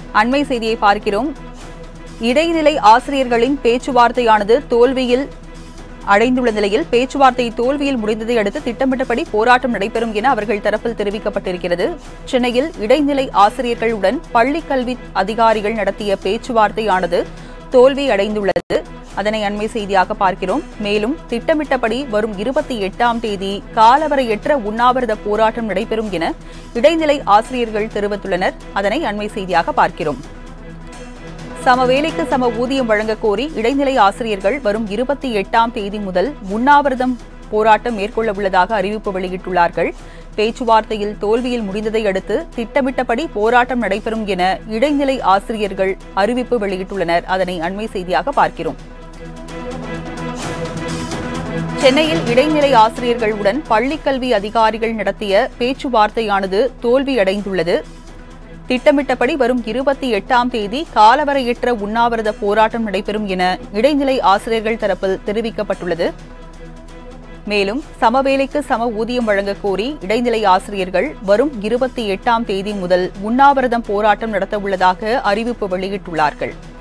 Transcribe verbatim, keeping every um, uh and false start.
அண்மை செய்தியை பார்க்கிறோம். இடைநிலை ஆசிரியர்களின் பேச்சுவார்த்தையானது தோல்வியில் அடைந்துள்ள நிலையில் பேச்சுவார்த்தை தோல்வியில் முடிந்ததை அடுத்து திட்டமிட்டபடி போராட்டம் நடைபெறும் என அவர்கள் தரப்பில் தெரிவிக்கப்பட்டிருக்கிறது. சென்னையில் இடைநிலை ஆசிரியர்களுடன் பள்ளிக் கல்வி அதிகாரிகள் நடத்திய பேச்சுவார்த்தையானது தோல்வி அடைந்துள்ளது. அதனை அண்மை செய்தியாக பார்க்கிறோம். மேலும் திட்டமிட்டபடி வரும் இருபத்தி எட்டாம் தேதி காலவரையற்ற உண்ணாவிரத போராட்டம் நடைபெறும் என இடைநிலை ஆசிரியர்கள் தெரிவித்துள்ளனர். அதனை அண்மை செய்தியாக பார்க்கிறோம். சம வேலைக்கு சம ஊதியம் வழங்கக் கோரி இடைநிலை ஆசிரியர்கள் வரும் இருபத்தி எட்டாம் தேதி முதல் உண்ணாவிரதம் போராட்டம் மேற்கொள்ள உள்ளதாக அறிவிப்பு வெளியிட்டுள்ளார்கள். பேச்சுவார்த்தையில் தோல்வியில் முடிந்ததை அடுத்து திட்டமிட்டபடி போராட்டம் நடைபெறும் என இடைநிலை ஆசிரியர்கள் அறிவிப்பு வெளியிட்டுள்ளனர். அதனை அண்மை செய்தியாக பார்க்கிறோம். சென்னையில் இடைநிலை ஆசிரியர்களுடன் பள்ளிக்கல்வி அதிகாரிகள் நடத்திய பேச்சுவார்த்தையானது தோல்வியடைந்துள்ளது. திட்டமிட்டபடி வரும் இருபத்தி எட்டாம் தேதி காலவரையற்ற உண்ணாவிரத போராட்டம் நடைபெறும் என இடைநிலை ஆசிரியர்கள் தரப்பில் தெரிவிக்கப்பட்டுள்ளது. மேலும் சமவேலைக்கு சம ஊதியம் வழங்கக் கோரி இடைநிலை ஆசிரியர்கள் வரும் இருபத்தி எட்டாம் தேதி முதல் உண்ணாவிரதம் போராட்டம் நடத்தவுள்ளதாக அறிவிப்பு வெளியிட்டுள்ளார்கள்.